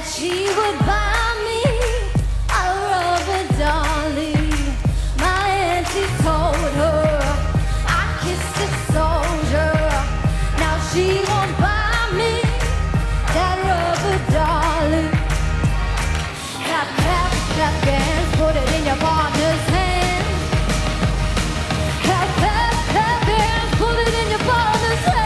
that she would buy me a rubber dolly. My auntie told her I kissed a soldier. Now she won't buy me that rubber dolly. Clap, clap, clap hands, put it in your partner's hand. Clap, clap, clap hands, put it in your partner's hand.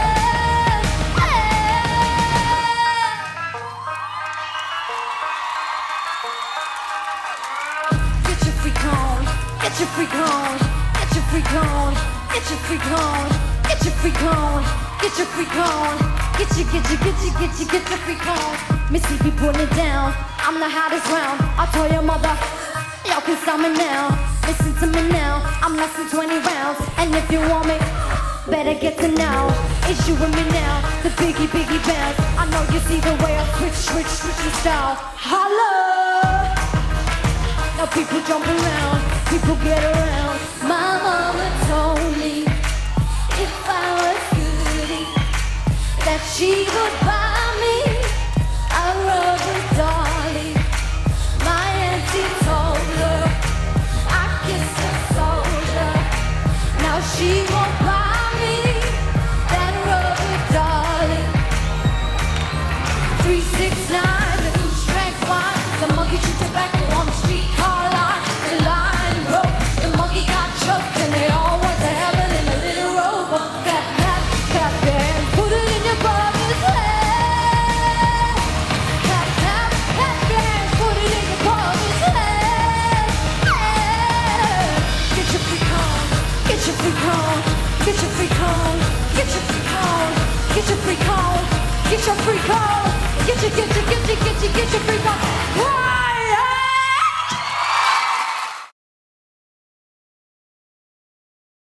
Get your freak on, get your freak on, get your freak on, get your freak on, get your freak on, get your freak on, get your freak on. Missy be putting it down, I'm the hottest round. I told your mother, y'all can stop me now. Listen to me now, I'm less than 20 rounds. And if you want me, better get to know. It's you and me now, the biggie bounce. I know you see the way I switch the style. Holla! Now people jump around, people get around. My mama told me if I was goody, that she would buy me a rubber dolly. My auntie told her I kissed a soldier. Now she won't buy me that rubber dolly. 369, the goose drank wine, the monkey chewed tobacco on the streetcar line. The line broke, the monkey got choked, and they all went to heaven in a little robe. Clap, clap, clap hands, put it in your brother's hand. Clap, clap, clap hands, put it in your brother's hand. Get your freak on, get your freak on, get your freak on, get your freak on, get your freak on, get your freak on, get your freak on.